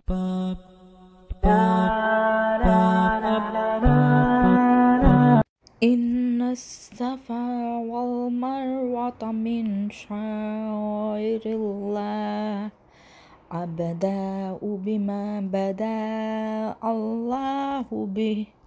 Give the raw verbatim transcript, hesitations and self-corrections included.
Inna safa wal marwata min syairillah abada'u bima bada Allahu bih